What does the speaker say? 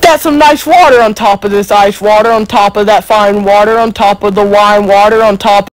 got some nice water on top of this ice water, on top of that fine water, on top of the wine water, on top